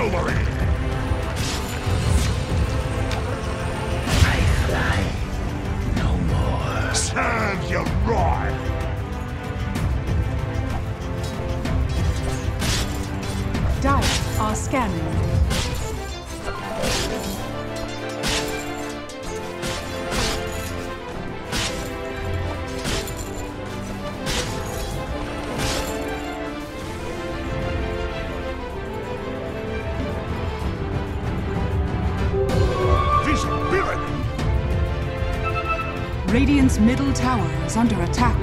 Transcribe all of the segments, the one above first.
Cavalry! I fly no more. Serve you right! Dire are scanning. Radiant's middle tower is under attack.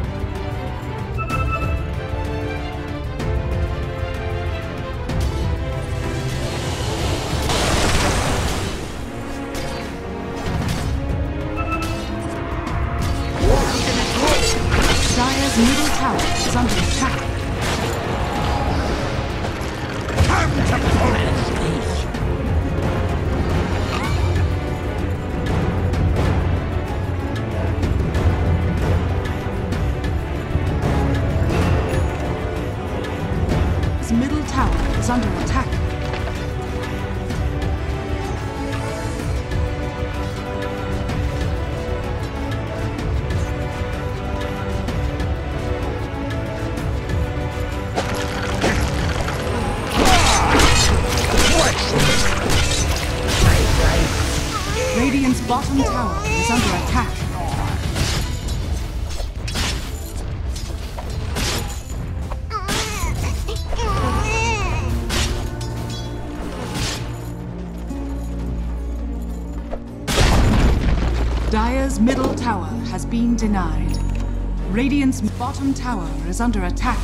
Dire's middle tower is under attack. Time to punish these! Middle tower is under attack. Radiant's bottom tower is under attack. Dire's middle tower has been denied. Radiant's bottom tower is under attack.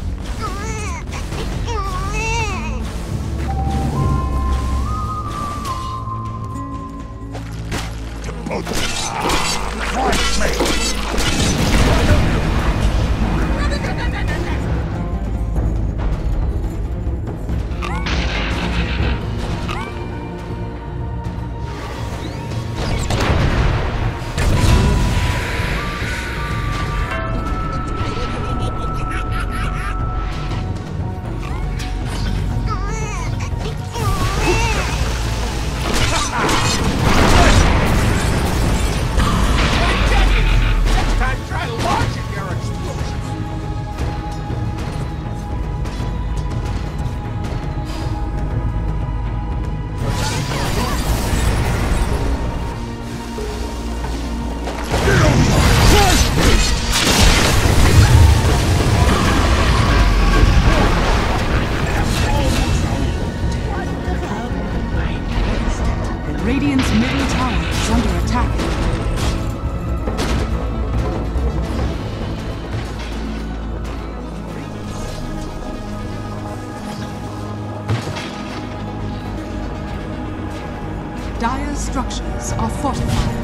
Radiant's middle tower is under attack. Dire's structures are fortified.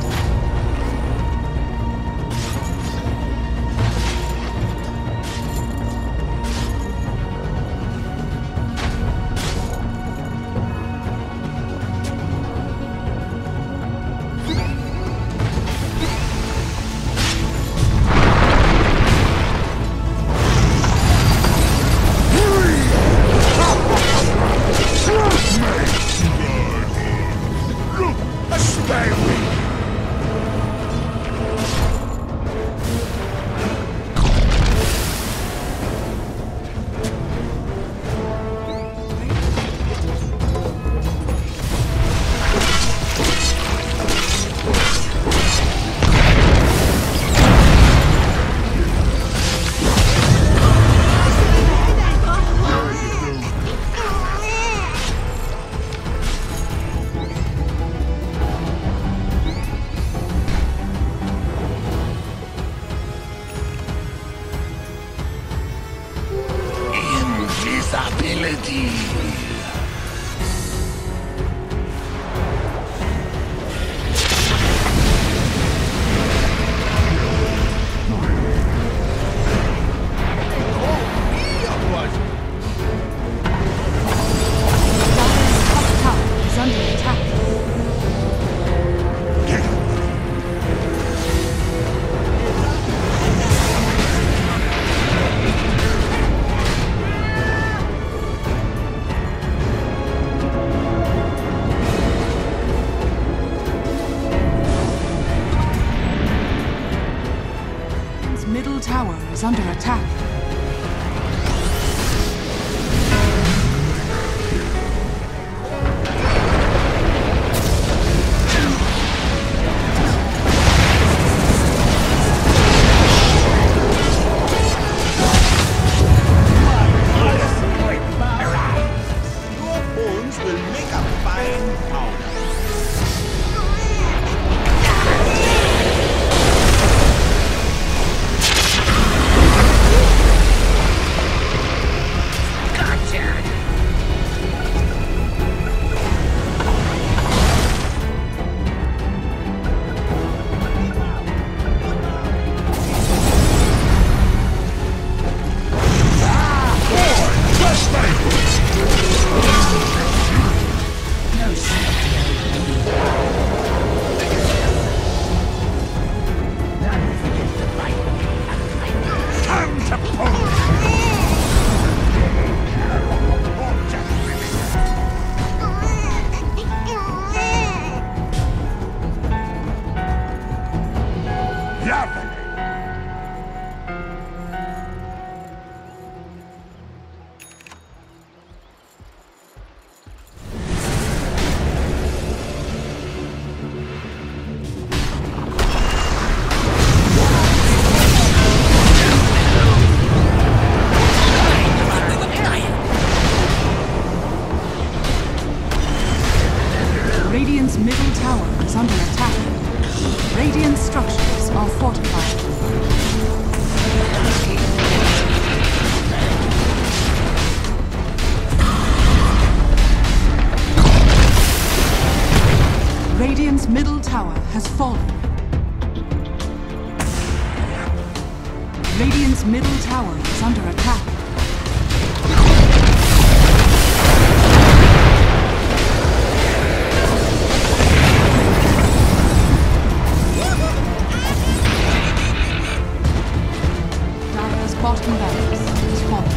Invisibility. tower is under attack. Radiant structures are fortified. Radiant's middle tower has fallen. Radiant's middle tower is under attack. Dire's bottom barracks is fallen.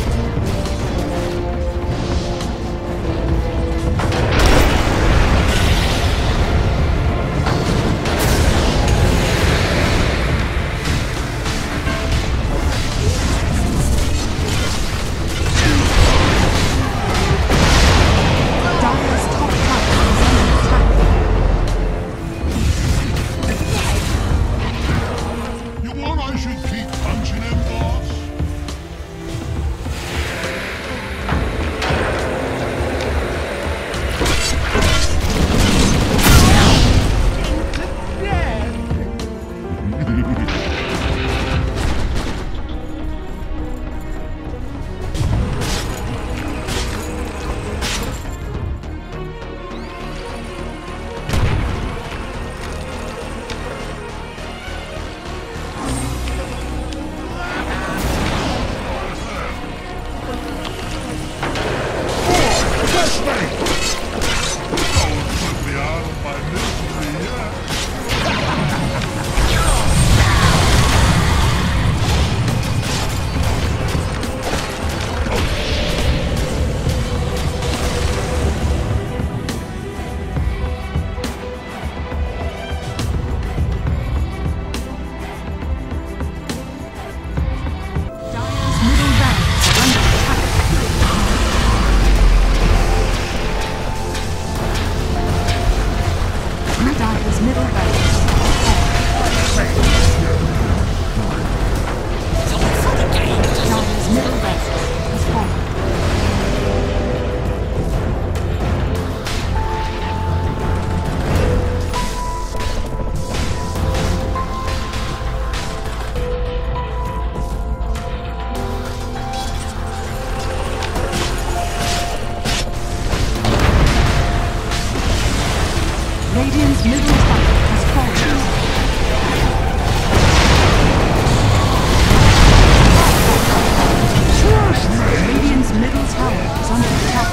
Radiant's middle tower has fallen. Radiant's middle tower is under attack.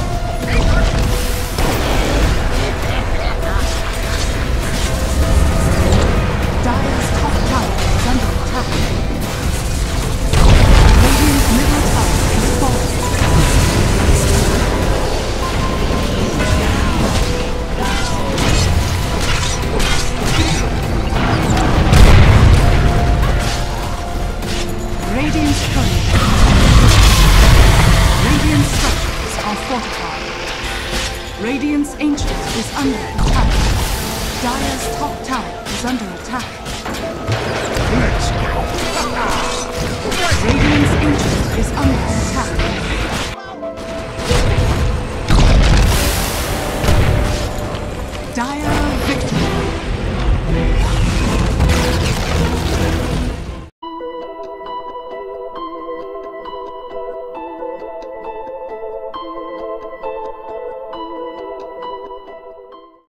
Dire's top tower is under attack. Radiant's middle tower has fallen. Radiant's courage. Radiant's structures are fortified. Radiant's ancient is under attack. Dire's top tower is under attack. Let's go. Radiant's ancient is under